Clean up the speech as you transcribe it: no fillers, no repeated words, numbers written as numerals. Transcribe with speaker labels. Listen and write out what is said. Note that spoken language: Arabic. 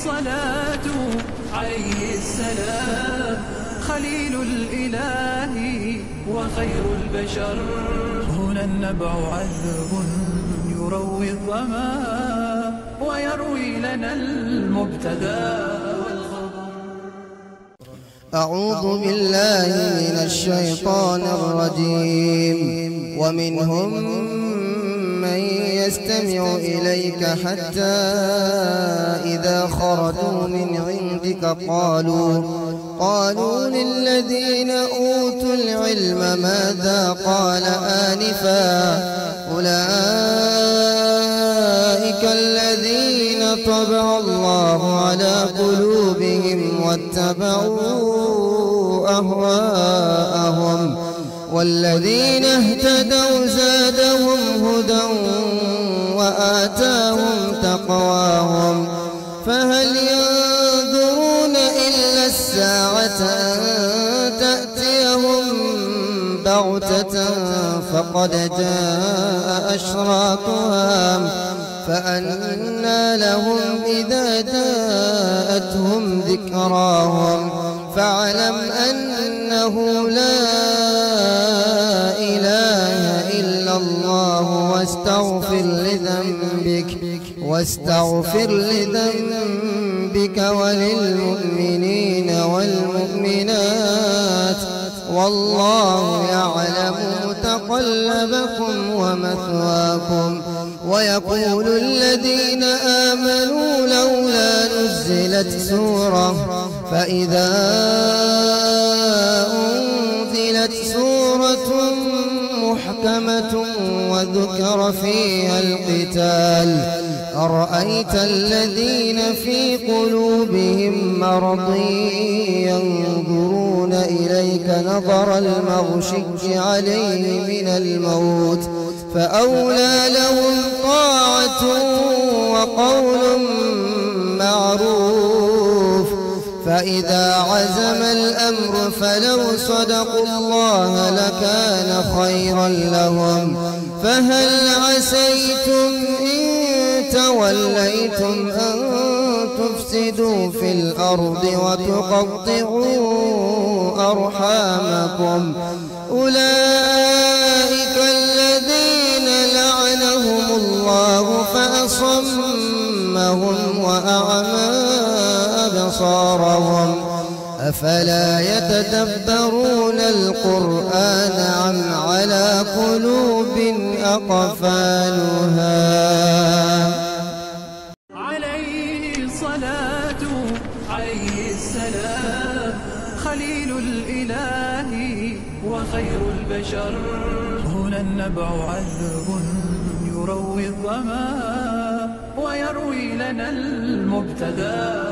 Speaker 1: الصلاة عليه السلام، خليل الإله وخير البشر. هنا النبع عذب يروي الظما ويروي لنا المبتدى والخبر.
Speaker 2: أعوذ بالله من الشيطان الرجيم. ومنهم من يستمع إليك حتى إذا خرجوا من عندك قالوا للذين أوتوا العلم ماذا قال آنفا أولئك الذين طبع الله على قلوبهم واتبعوا أهواءهم والذين اهتدوا زادهم هدى وآتاهم تقواهم فهل ينظرون إلا الساعة أن تأتيهم بغتة فقد جاء أشراطها فأنى لهم إذا جاءتهم ذكراهم فاعلم أنه لا إله إلا الله واستغفر لذنبك وللمؤمنين والمؤمنات والله يعلم متقلبكم ومثواكم. ويقول الذين آمنوا لولا نزلت سورة فإذا أنزلت سورة محكمة وذكر فيها القتال أرأيت الذين في قلوبهم مرض ينظرون إليك نظر المغشي عليه من الموت فأولى لهم طاعة وقول معروف فإذا عزم الأمر فلو صدقوا الله لكان خيرا لهم فهل عسيتم إن توليتم أن تفسدوا في الأرض وتقطعوا أرحامكم أولئك الذين لعنهم الله فأصمهم وأعمى أبصارهم أفلا يتدبرون القرآن أم على قلوب أقفالها.
Speaker 1: عليه الصلاة عليه السلام، خليل الإله وخير البشر. هنا النبع عذب يروي الظما ويروي لنا المبتدى